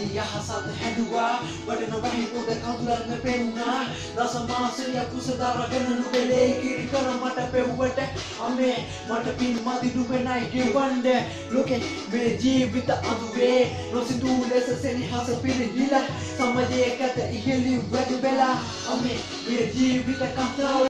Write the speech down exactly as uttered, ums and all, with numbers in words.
යහසත් හැදුවා වඩන වහි පොද කඳුලක් පෙන්නා රස මාසය කුසදාරගෙන නුඹේ කිරි කර මට පෙව්වට අමේ මට පින් මදි දුකනයි ගෙවන්නේ ලෝකේ මේ ජීවිත අඳුරේ නොසිතූ ලෙස සෙනෙහස පිරිහිලා සමජයකට ඉහෙලි වැඩි වෙලා අමේ මේ ජීවිත කතාව